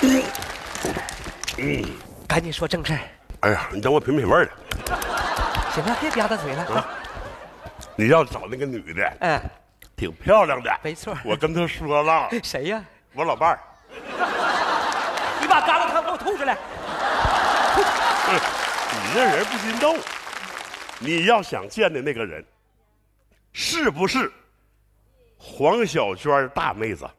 赶紧说正事儿。 哎呀，你等我品品味儿的。 行了，别吧嗒嘴了啊！ 你要找那个女的， 嗯， 挺漂亮的， 没错。 我跟她说了。 谁呀？ 我老伴儿。 你把疙瘩汤给我吐出来！ 你这人不心动。你要想见的那个人，是不是黄小娟大妹子？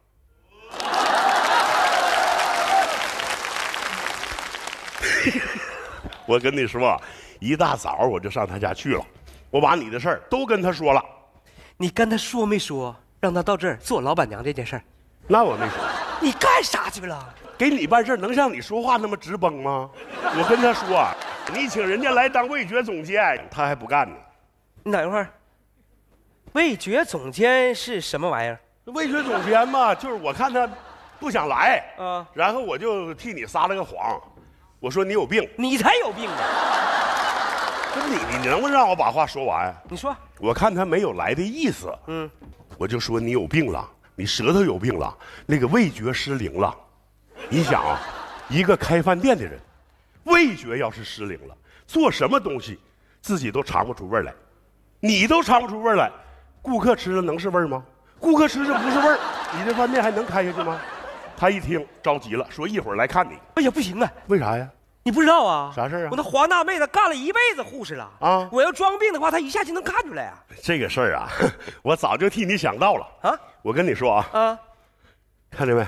我跟你说，一大早我就上她家去了，我把你的事儿都跟她说了。 你跟她说没说让她到这儿做老板娘这件事儿？ 那我没说。 你干啥去了？ 给你办事能像你说话那么直崩吗？我跟她说，你请人家来当味觉总监，她还不干呢。 你等一会儿。味觉总监是什么玩意儿？ 味觉总监嘛，就是我看他不想来，然后我就替你撒了个谎，我说你有病。 你才有病呢！ 不是你能不能让我把话说完？ 你说。 我看他没有来的意思，我就说你有病了，你舌头有病了，那个味觉失灵了。你想啊，一个开饭店的人，味觉要是失灵了，做什么东西自己都尝不出味儿来，你都尝不出味儿来，顾客吃了能是味儿吗？顾客吃着不是味儿，你这饭店还能开下去吗？他一听着急了，说一会儿来看你。 哎呀，不行啊！ 为啥呀？ 你不知道啊？ 啥事儿啊？ 我那黄大妹子干了一辈子护士了啊！我要装病的话，她一下就能看出来啊。 这个事儿啊，我早就替你想到了啊！我跟你说啊，看见没？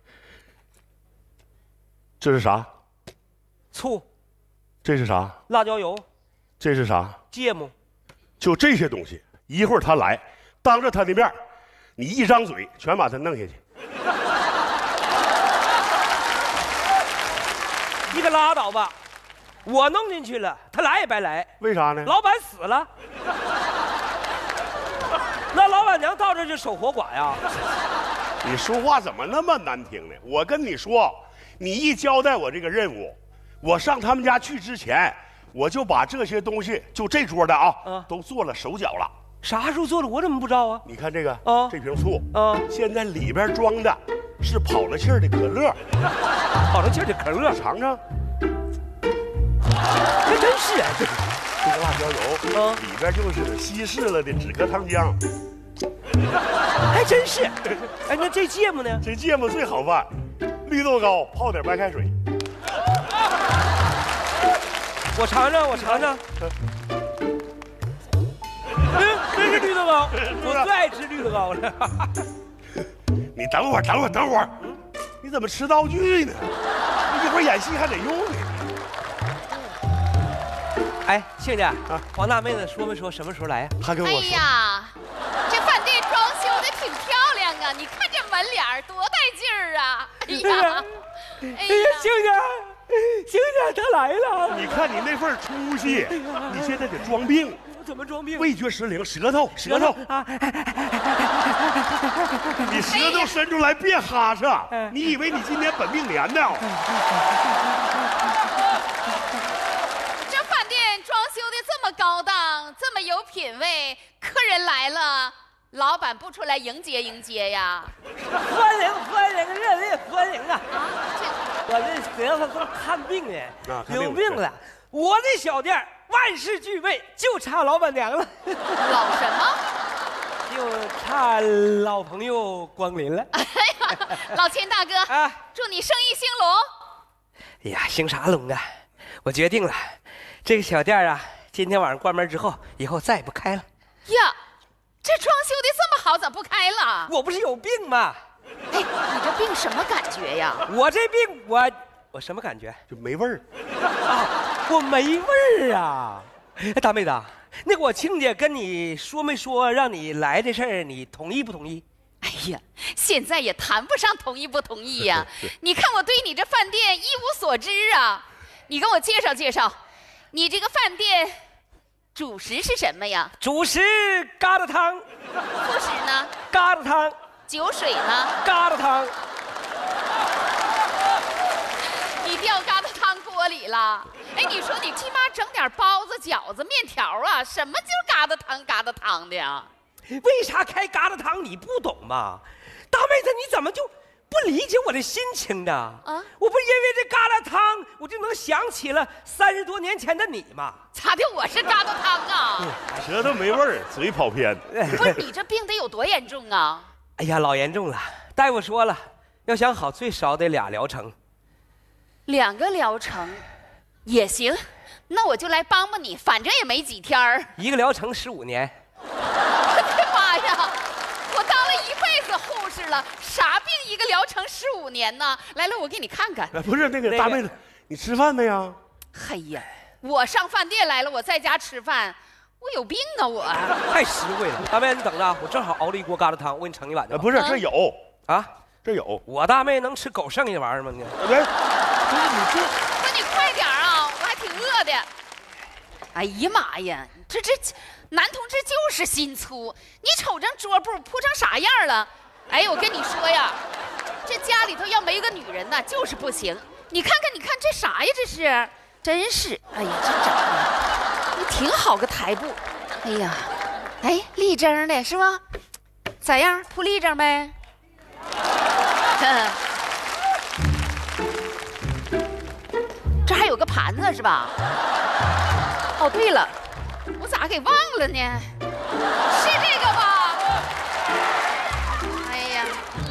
这是啥？ 醋。 这是啥？ 辣椒油。 这是啥？ 芥末。 就这些东西，一会儿他来，当着他的面，你一张嘴全把他弄下去。 你可拉倒吧！我弄进去了，他来也白来。 为啥呢？ 老板死了，那老板娘到这就守活寡呀。 你说话怎么那么难听呢？我跟你说，你一交代我这个任务，我上他们家去之前，我就把这些东西，就这桌的都做了手脚了。 啥时候做的？我怎么不知道啊？ 你看这个这瓶醋现在里边装的是跑了气儿的可乐。 跑了气儿的可乐， 尝尝。 还真是啊， 这个辣椒油里边就是稀释了的止咳糖浆。 还真是。哎，那这芥末呢？ 这芥末最好办，绿豆糕泡点白开水。 我尝尝，我尝尝。真是绿豆糕，我最爱吃绿豆糕了。 你等会儿，你怎么吃道具呢？你一会儿演戏还得用呢。 哎，亲家黄大妹子说没说什么时候来呀？ 她跟我说。 哎呀，这饭店装修的挺漂亮啊！你看这门脸多带劲儿啊！哎呀， 亲家他来了。 你看你那份出息，你现在得装病。 怎么装病？ 味觉失灵，舌头啊！你舌头伸出来别哈嚓！你以为你今年本命年呢？ 这饭店装修的这么高档，这么有品位，客人来了，老板不出来迎接呀？ 欢迎，热烈欢迎啊！我这舌头正看病呢，有病了。我这小店万事俱备，就差老板娘了。 老什么？ 就差老朋友光临了。 哎呀，老钱大哥啊，祝你生意兴隆。 哎呀，兴啥隆啊！我决定了，这个小店啊，今天晚上关门之后，以后再也不开了。 呀，这装修的这么好，咋不开了？ 我不是有病吗？ 哎，你这病什么感觉呀？ 我这病，我什么感觉？ 就没味儿。 我没味儿啊！大妹子，那个我亲家跟你说没说让你来这事儿，你同意不同意？ 哎呀，现在也谈不上同意不同意呀。你看我对你这饭店一无所知啊，你给我介绍介绍，你这个饭店主食是什么呀？ 主食疙瘩汤。 副食呢？ 疙瘩汤。 酒水呢？ 疙瘩汤。 你掉疙瘩汤锅里了？哎，你说你起码整点包子、饺子、面条啊，什么就是疙瘩汤的呀？ 为啥开疙瘩汤你不懂吗？大妹子，你怎么就不不理解我的心情的啊！我不是因为这疙瘩汤，我就能想起了30多年前的你吗？ 咋的？我是疙瘩汤啊？ 舌头没味儿，嘴跑偏。 不是你这病得有多严重啊？ 哎呀，老严重了！大夫说了，要想好最少得2疗程。 2个疗程也行，那我就来帮帮你，反正也没几天儿。 1个疗程15年。 我的妈呀！我当了1辈子护士了，啥病1个疗程15年呢？来了，我给你看看。 不是那个大妹子，你吃饭没呀？ 嘿呀，我上饭店来了，我在家吃饭，我有病啊我！ 太实惠了，大妹你等着，我正好熬了一锅疙瘩汤，我给你盛一碗去。 不是，这有啊， 这有。 我大妹能吃狗剩下的玩意儿吗？你不是你快点啊，我还挺饿的。哎呀妈呀，这男同志就是心粗，你瞅这桌布铺成啥样了？哎，我跟你说呀，这家里头要没个女人呐，就是不行。你看这啥呀？这是，真是，哎呀，这整的，你挺好个台布。哎呀，哎，立正的是吧？咋样？铺立正呗。这还有个盘子是吧？哦，对了，我咋给忘了呢？是这个吧？哎呀，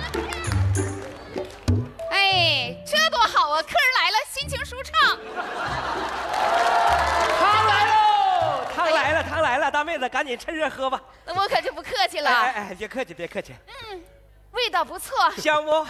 哎，这多好啊！客人来了，心情舒畅。 汤来喽！汤来了，大妹子赶紧趁热喝吧。 那我可就不客气了。 哎，别客气，别客气。 味道不错， 香不？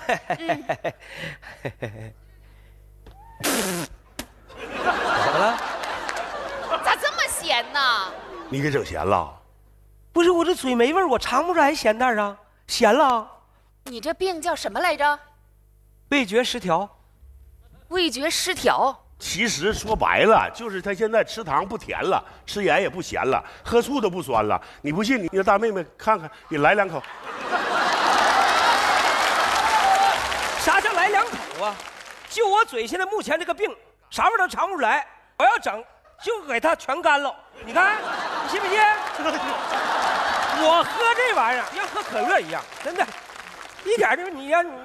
怎么了？ 咋这么咸呢？ 你给整咸了？ 不是我这嘴没味儿，我尝不出来咸淡啊，咸了。 你这病叫什么来着？ 味觉失调。 味觉失调。 其实说白了，就是他现在吃糖不甜了，吃盐也不咸了，喝醋都不酸了。你不信，你让大妹妹看看，你来2口。 啥叫来2口啊？就我嘴现在目前这个病，啥味都尝不出来。我要整，就给它全干了。你看，你信不信？我喝这玩意儿像喝可乐一样，真的，一点就你让你。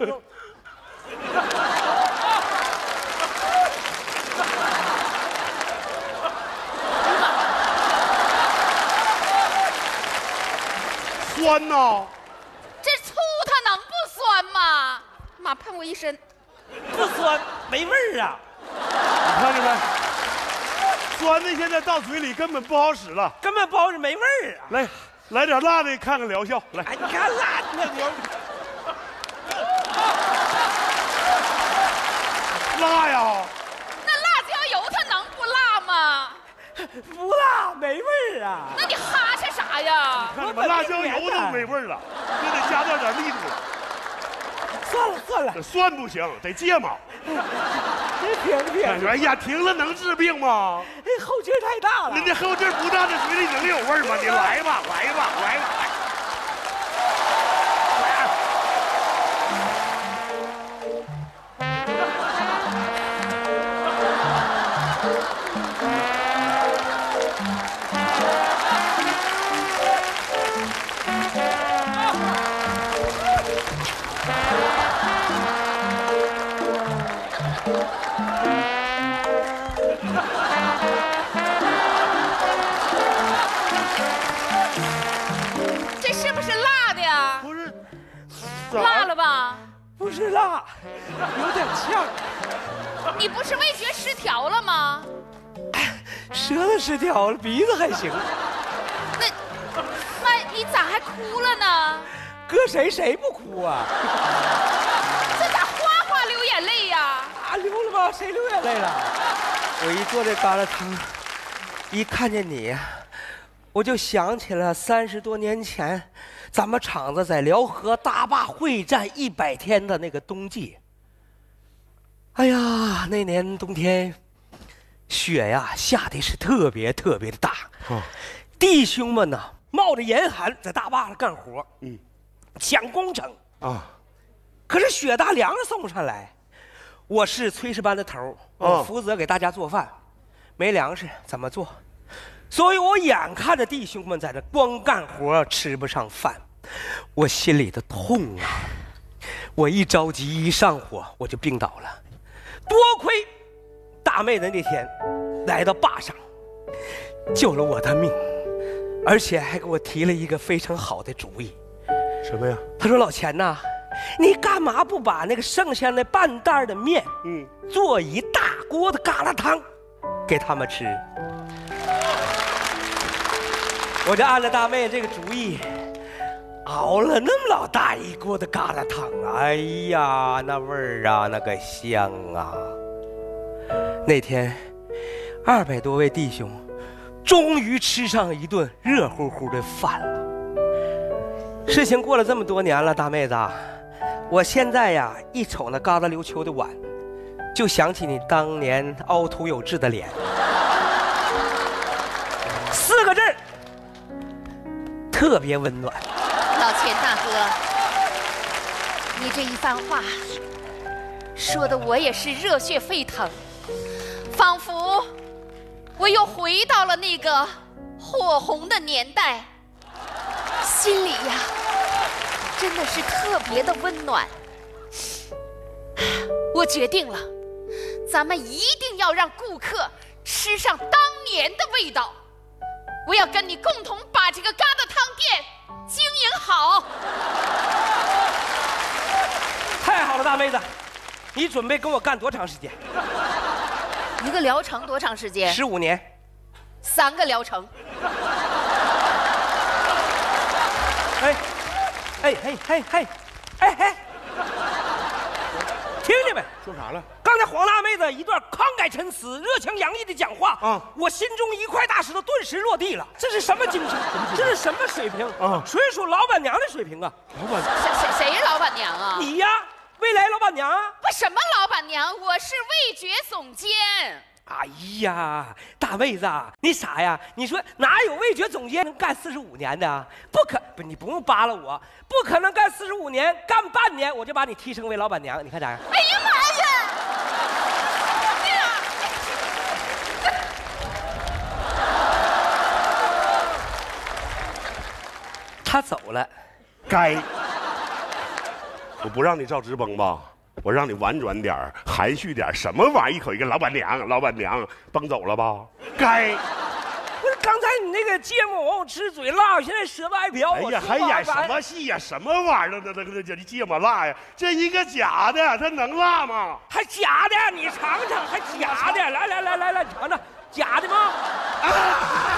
酸呐！ 这醋它能不酸吗？妈喷我一身。 不酸，没味儿啊！ 你看见没？酸的现在到嘴里根本不好使了， 根本不好使，没味儿啊！ 来点辣的，看看疗效。来， 哎，你看辣的牛， 辣呀！ 那辣椒油它能不辣吗？ 不辣，没味儿啊！ 那你哈是啥呀？ 看你们辣椒油都没味儿了，就得加点力度了。 算了， 这酸不行，得芥末。 停！ 哎呀，停了能治病吗？ 这后劲太大了。 那后劲不大，这嘴里能有味儿吗？你来吧。 这是不是辣的呀？ 不是， 辣了吧？ 不是辣，有点呛。 你不是味觉失调了吗？ 舌头失调了，鼻子还行。 那你咋还哭了呢？ 搁谁不哭啊？ 这咋哗流眼泪呀？ 啊，流了吧？谁流眼泪了？我一做这疙瘩汤，一看见你，我就想起了30多年前，咱们厂子在辽河大坝会战100天的那个冬季。哎呀，那年冬天，雪呀下的是特别的大，弟兄们呢冒着严寒在大坝上干活，抢工程啊。可是雪大，粮食送不上来。我是炊事班的头，我负责给大家做饭，没粮食怎么做？所以我眼看着弟兄们在这光干活吃不上饭，我心里的痛啊！ 我一着急一上火，我就病倒了。多亏大妹子那天来到坝上，救了我的命，而且还给我提了一个非常好的主意。 什么呀？ 他说：“老钱呐，你干嘛不把那个剩下那半袋的面，做一大锅的疙瘩汤，给他们吃？”我就按了大妹这个主意，熬了那么老大一锅的疙瘩汤，哎呀，那味儿啊，那个香啊！那天，200多位弟兄，终于吃上一顿热乎乎的饭了。事情过了这么多年了，大妹子，我现在呀，一瞅那疙瘩溜秋的碗，就想起你当年凹凸有致的脸，4个字儿，特别温暖。 老钱大哥，你这一番话说的我也是热血沸腾，仿佛我又回到了那个火红的年代，心里呀真的是特别的温暖。我决定了，咱们一定要让顾客吃上当年的味道。我要跟你共同把这个疙瘩汤店经营好。 太好了，大妹子，你准备跟我干多长时间一个疗程多长时间 ？15年。 3个疗程。 哎，听见没？ 说啥了？ 刚才黄大妹子一段慷慨陈词、热情洋溢的讲话啊，我心中一块大石头顿时落地了。这是什么精神？这是什么水平啊？纯属老板娘的水平啊！ 老板， 谁是老板娘啊？ 你呀，未来老板娘啊！ 我什么老板娘？我是味觉总监。 哎呀，大妹子，你傻呀？你说哪有味觉总监能干45年的？不，你不用扒拉我，不可能干45年，干半年我就把你提升为老板娘，你看咋样？ 哎呀妈呀！ 他走了， 该。我不让你照直崩吧？我让你婉转点儿，含蓄点儿，什么玩意儿？一口一个老板娘，老板娘，崩走了吧？该。 不是刚才你那个芥末往我吃嘴辣，现在舌头爱瓢。 哎呀，还演什么戏呀？什么玩意儿？这芥末辣呀？这一个假的，它能辣吗？ 还假的？你尝尝，还假的？来，尝尝，假的吗？啊